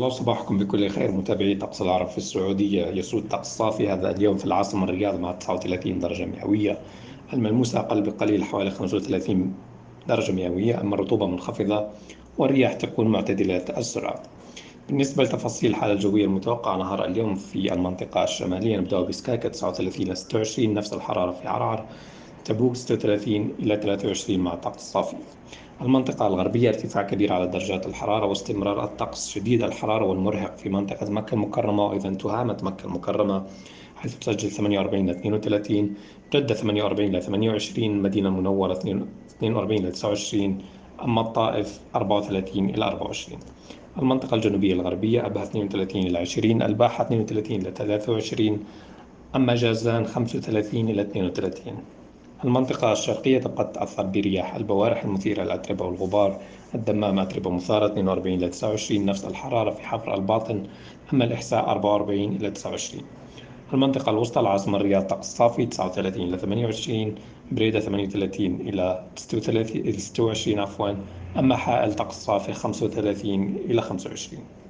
الله صباحكم بكل خير متابعي طقس العرب في السعودية. يسود طقس صافي هذا اليوم في العاصمة الرياض مع 39 درجة مئوية، الملموسة أقل بقليل حوالي 35 درجة مئوية، أما الرطوبة منخفضة والرياح تكون معتدلة السرعة. بالنسبة لتفاصيل الحالة الجوية المتوقعة نهار اليوم في المنطقة الشمالية، نبدأ بسكاكا 39 إلى 26، نفس الحرارة في عرعر. تبوك 36 إلى 23 مع طقس صافي. المنطقة الغربية ارتفاع كبير على درجات الحرارة واستمرار الطقس شديد الحرارة والمرهق في منطقة مكة المكرمة، وأيضا تهامة مكة المكرمة حيث تسجل 48 إلى 32، جدة 48 إلى 28، المدينة المنورة 42 إلى 29، أما الطائف 34 إلى 24. المنطقة الجنوبية الغربية أبها 32 إلى 20، الباحة 32 إلى 23، أما جازان 35 إلى 32. المنطقة الشرقية تبقى تتأثر برياح البوارح المثيرة للأتربة والغبار. الدمام أتربة مثارة 42 إلى 29، نفس الحرارة في حفر الباطن، أما الإحساء 44 إلى 29. المنطقة الوسطى العاصمة الرياض طقس صافي 39 إلى 28، بريدة 38 إلى 36 إلى 26 عفوا، أما حائل طقس صافي 35 إلى 25.